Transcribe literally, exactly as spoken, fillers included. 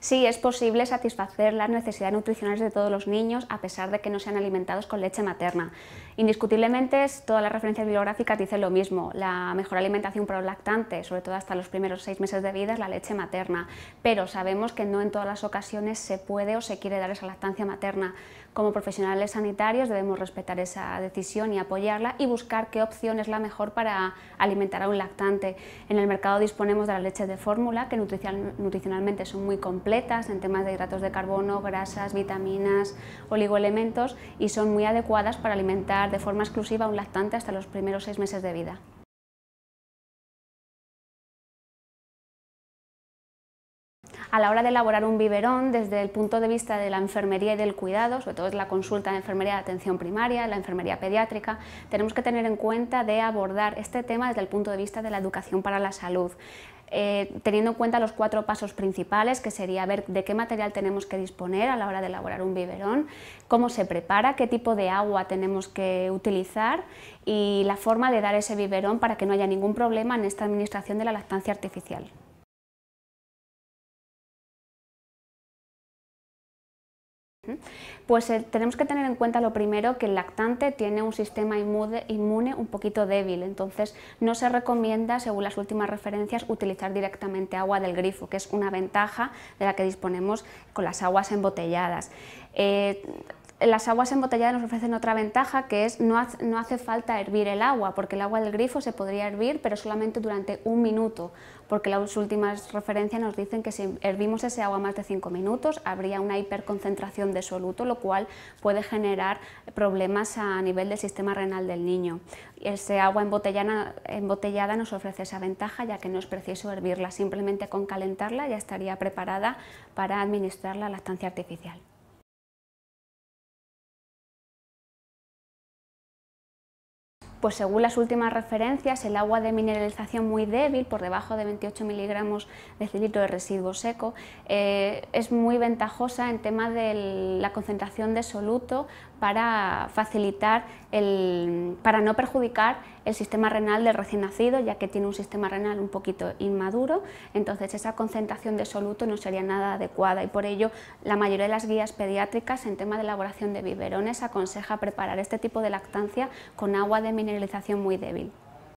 Sí, es posible satisfacer las necesidades nutricionales de todos los niños a pesar de que no sean alimentados con leche materna. Indiscutiblemente, todas las referencias bibliográficas dicen lo mismo: la mejor alimentación para un lactante, sobre todo hasta los primeros seis meses de vida, es la leche materna, pero sabemos que no en todas las ocasiones se puede o se quiere dar esa lactancia materna. Como profesionales sanitarios debemos respetar esa decisión y apoyarla y buscar qué opción es la mejor para alimentar a un lactante. En el mercado disponemos de las leches de fórmula, que nutricionalmente son muy completas en temas de hidratos de carbono, grasas, vitaminas, oligoelementos, y son muy adecuadas para alimentar de forma exclusiva a un lactante hasta los primeros seis meses de vida. A la hora de elaborar un biberón, desde el punto de vista de la enfermería y del cuidado, sobre todo es la consulta de enfermería de atención primaria, la enfermería pediátrica, tenemos que tener en cuenta de abordar este tema desde el punto de vista de la educación para la salud. Eh, teniendo en cuenta los cuatro pasos principales, que sería ver de qué material tenemos que disponer a la hora de elaborar un biberón, cómo se prepara, qué tipo de agua tenemos que utilizar y la forma de dar ese biberón para que no haya ningún problema en esta administración de la lactancia artificial. Pues eh, tenemos que tener en cuenta lo primero que el lactante tiene un sistema inmune, inmune un poquito débil, entonces no se recomienda, según las últimas referencias, utilizar directamente agua del grifo, que es una ventaja de la que disponemos con las aguas embotelladas. Eh, Las aguas embotelladas nos ofrecen otra ventaja, que es no hace, no hace falta hervir el agua, porque el agua del grifo se podría hervir, pero solamente durante un minuto, porque las últimas referencias nos dicen que si hervimos ese agua más de cinco minutos habría una hiperconcentración de soluto, lo cual puede generar problemas a nivel del sistema renal del niño. Ese agua embotellada, embotellada nos ofrece esa ventaja, ya que no es preciso hervirla, simplemente con calentarla ya estaría preparada para administrar la lactancia artificial. Pues según las últimas referencias, el agua de mineralización muy débil, por debajo de veintiocho miligramos de cilitro de residuo seco, eh, es muy ventajosa en tema de la concentración de soluto para facilitar, el, para no perjudicar el sistema renal del recién nacido, ya que tiene un sistema renal un poquito inmaduro, entonces esa concentración de soluto no sería nada adecuada y por ello la mayoría de las guías pediátricas en tema de elaboración de biberones aconseja preparar este tipo de lactancia con agua de mineralización muy débil.